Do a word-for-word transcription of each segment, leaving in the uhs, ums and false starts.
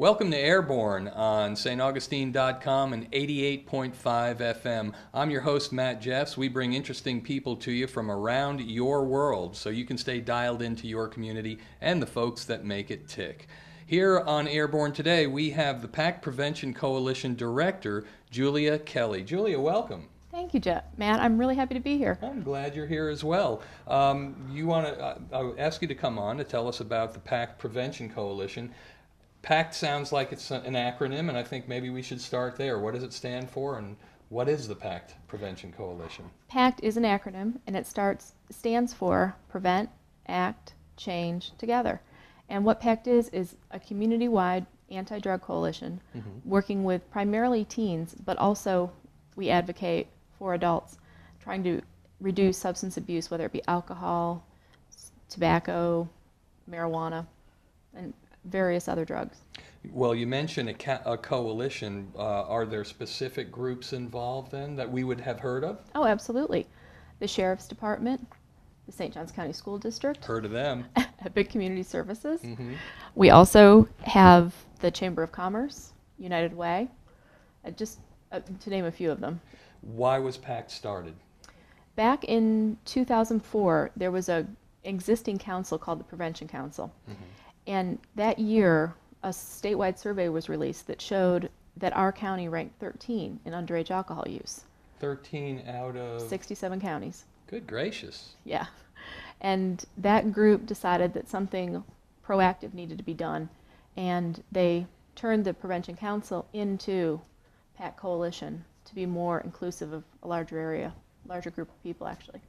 Welcome to Airborne on St Augustine dot com and eighty-eight point five F M. I'm your host, Matt Jeffs. We bring interesting people to you from around your world so you can stay dialed into your community and the folks that make it tick. Here on Airborne today, we have the PACT Prevention Coalition Director, Julia Kelly. Julia, welcome. Thank you, Jeff. Matt, I'm really happy to be here. I'm glad you're here as well. Um, you want to? Uh, I'll ask you to come on to tell us about the PACT Prevention Coalition. PACT sounds like it's an acronym, and I think maybe we should start there. What does it stand for, and what is the PACT Prevention Coalition? PACT is an acronym, and it starts stands for Prevent, Act, Change, Together. And what PACT is is a community-wide anti-drug coalition mm-hmm. working with primarily teens, but also we advocate for adults, trying to reduce substance abuse, whether it be alcohol, tobacco, marijuana, and various other drugs. Well, you mentioned a, ca- a coalition. Uh, are there specific groups involved then that we would have heard of? Oh, absolutely. The Sheriff's Department, the Saint Johns County School District. Heard of them. Epic Community Services. Mm-hmm. We also have the Chamber of Commerce, United Way, uh, just uh, to name a few of them. Why was PACT started? Back in two thousand four, there was an existing council called the Prevention Council. Mm-hmm. And that year, a statewide survey was released that showed that our county ranked thirteen in underage alcohol use. thirteen out of? sixty-seven counties. Good gracious. Yeah. And that group decided that something proactive needed to be done, and they turned the Prevention Council into PACT Coalition to be more inclusive of a larger area, larger group of people, actually.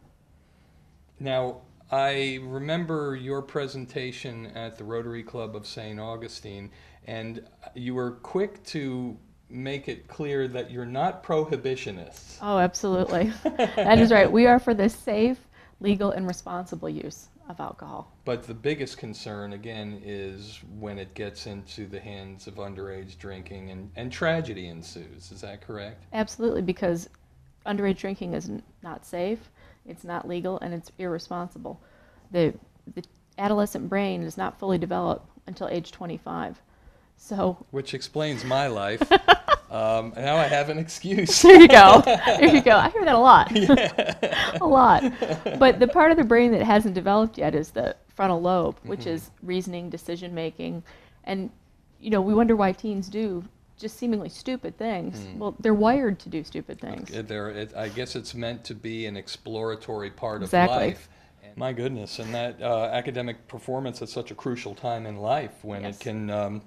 Now, I remember your presentation at the Rotary Club of Saint Augustine, and you were quick to make it clear that you're not prohibitionists. Oh, absolutely. That is right. We are for the safe, legal, and responsible use of alcohol. But the biggest concern, again, is when it gets into the hands of underage drinking and, and tragedy ensues. Is that correct? Absolutely, because underage drinking is n- not safe. It's not legal, and it's irresponsible. The, the adolescent brain is not fully developed until age twenty-five. So, which explains my life. um, now I have an excuse. There you go. There you go. I hear that a lot. Yeah. A lot. But the part of the brain that hasn't developed yet is the frontal lobe, which mm-hmm. is reasoning, decision making, and you know we wonder why teens do just seemingly stupid things. Mm. Well, they're wired to do stupid things. Okay, they're, it, I guess it's meant to be an exploratory part exactly. of life. And my goodness, and that uh, academic performance at such a crucial time in life when yes. it can um,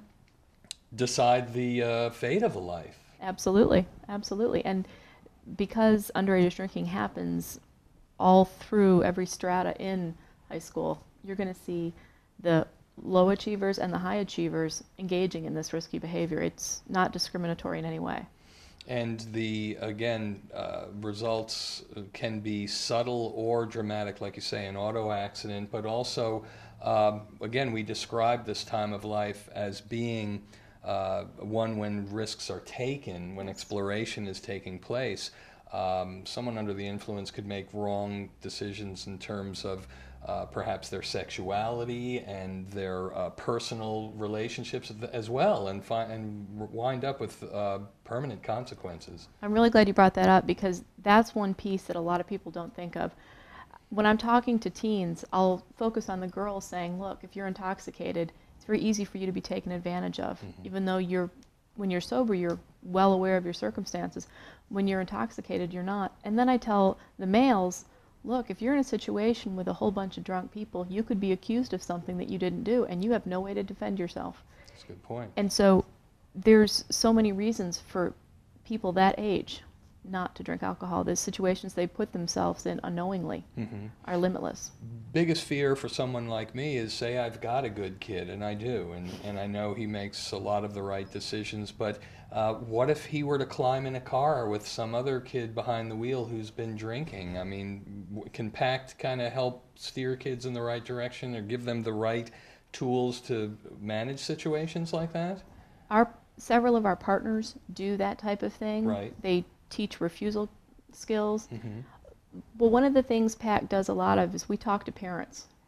decide the uh, fate of a life. Absolutely, absolutely. And because underage drinking happens all through every strata in high school, you're going to see the low achievers and the high achievers engaging in this risky behavior. It's not discriminatory in any way. And the, again, uh, results can be subtle or dramatic, like you say, an auto accident, but also, um, again, we describe this time of life as being uh, one when risks are taken, when exploration is taking place. Um, someone under the influence could make wrong decisions in terms of Uh, perhaps their sexuality and their uh, personal relationships as well, and, fi- and wind up with uh, permanent consequences. I'm really glad you brought that up, because that's one piece that a lot of people don't think of. When I'm talking to teens, I'll focus on the girls saying, look, if you're intoxicated, it's very easy for you to be taken advantage of, mm-hmm. even though you're, when you're sober, you're well aware of your circumstances. When you're intoxicated, you're not. And then I tell the males, look, if you're in a situation with a whole bunch of drunk people, you could be accused of something that you didn't do, and you have no way to defend yourself. That's a good point. And so there's so many reasons for people that age not to drink alcohol. The situations they put themselves in unknowingly mm-hmm. are limitless. Biggest fear for someone like me is, say I've got a good kid, and I do, and, and I know he makes a lot of the right decisions, but uh, what if he were to climb in a car with some other kid behind the wheel who's been drinking? I mean, w- can PACT kind of help steer kids in the right direction or give them the right tools to manage situations like that? Our several of our partners do that type of thing. Right. They teach refusal skills. Mm-hmm. Well, one of the things PACT does a lot of is we talk to parents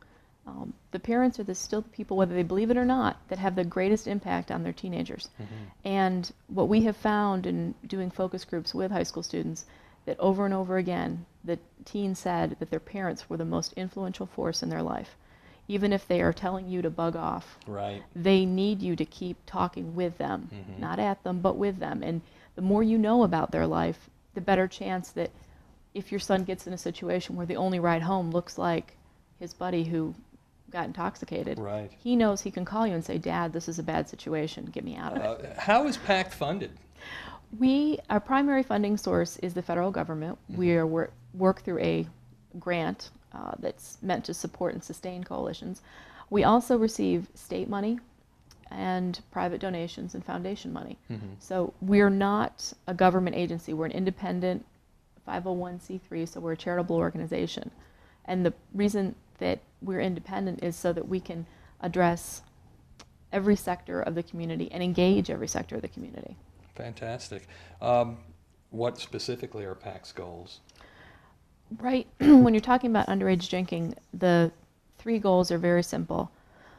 Um, the parents are the still the people, whether they believe it or not, that have the greatest impact on their teenagers. Mm-hmm. And what we have found in doing focus groups with high school students, that over and over again, the teens said that their parents were the most influential force in their life. Even if they are telling you to bug off, Right. they need you to keep talking with them, Mm-hmm. not at them, but with them. And the more you know about their life, the better chance that if your son gets in a situation where the only ride home looks like his buddy who got intoxicated, Right. he knows he can call you and say, Dad, this is a bad situation, get me out of it. Uh, how is PACT funded? We, our primary funding source is the federal government. Mm-hmm. We are work, work through a grant uh, that's meant to support and sustain coalitions. We also receive state money and private donations and foundation money. Mm-hmm. So we're not a government agency. We're an independent five oh one c three, so we're a charitable organization. And the reason that we're independent is so that we can address every sector of the community and engage every sector of the community. Fantastic. Um, what specifically are PACT's goals? Right, when you're talking about underage drinking, the three goals are very simple.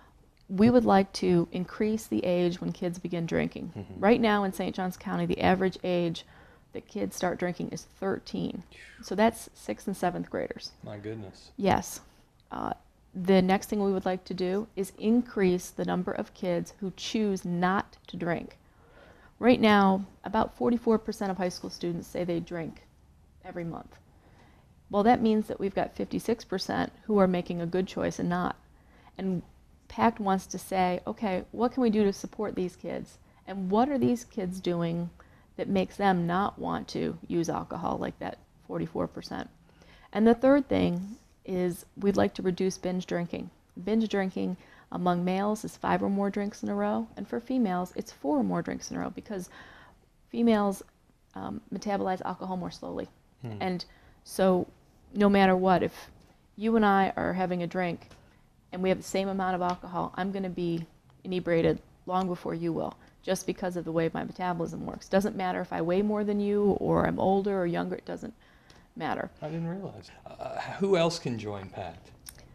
We would like to increase the age when kids begin drinking. Mm-hmm. Right now in Saint Johns County, the average age that kids start drinking is thirteen. So that's sixth and seventh graders. My goodness. Yes. Uh, the next thing we would like to do is increase the number of kids who choose not to drink. Right now, about forty-four percent of high school students say they drink every month. Well, that means that we've got fifty-six percent who are making a good choice and not. And PACT wants to say, okay, what can we do to support these kids? And what are these kids doing that makes them not want to use alcohol like that forty-four percent? And the third thing is we'd like to reduce binge drinking. Binge drinking among males is five or more drinks in a row, and for females it's four or more drinks in a row because females um, metabolize alcohol more slowly. Hmm. And so no matter what, if you and I are having a drink and we have the same amount of alcohol, I'm going to be inebriated long before you will, just because of the way my metabolism works. Doesn't matter if I weigh more than you or I'm older or younger, it doesn't matter. I didn't realize. Uh, who else can join PACT?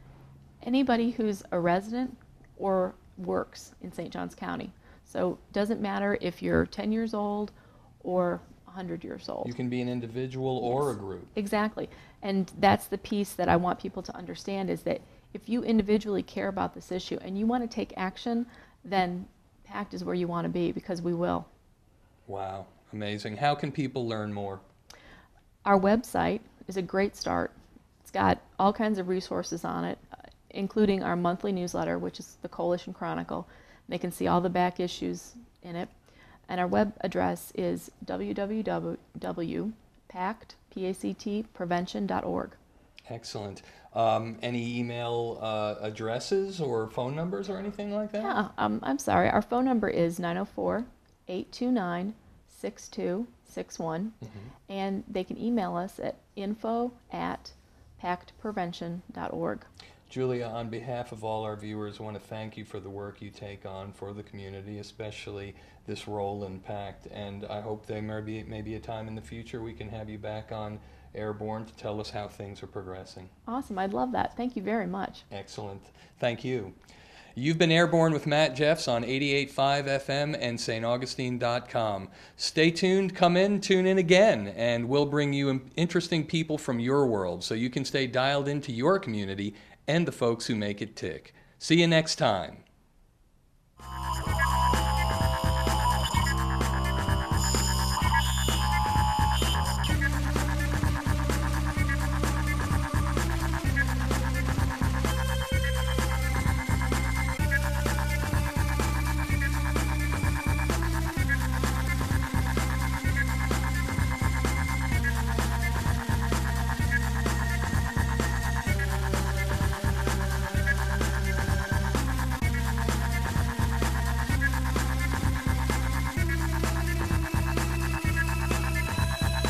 Anybody who's a resident or works in Saint Johns County. So it doesn't matter if you're ten years old or one hundred years old. You can be an individual or Yes. a group. Exactly. And that's the piece that I want people to understand is that if you individually care about this issue and you want to take action, then PACT is where you want to be because we will. Wow, amazing. How can people learn more? Our website is a great start. It's got all kinds of resources on it, uh, including our monthly newsletter, which is the Coalition Chronicle. They can see all the back issues in it. And our web address is w w w dot pact prevention dot org. Excellent. Um, any email uh, addresses or phone numbers or anything like that? Yeah, um, I'm sorry. Our phone number is nine oh four, eight two nine, six two six one, Mm-hmm. and they can email us at info at pact prevention dot org. Julia, on behalf of all our viewers, I want to thank you for the work you take on for the community, especially this role in PACT. And I hope there may be, may be a time in the future we can have you back on Airborne to tell us how things are progressing. Awesome. I'd love that. Thank you very much. Excellent. Thank you. You've been Airborne with Matt Jeffs on eighty-eight point five F M and S T Augustine dot com. Stay tuned, come in, tune in again, and we'll bring you interesting people from your world so you can stay dialed into your community and the folks who make it tick. See you next time.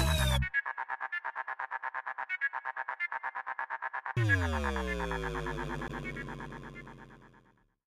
Thank you.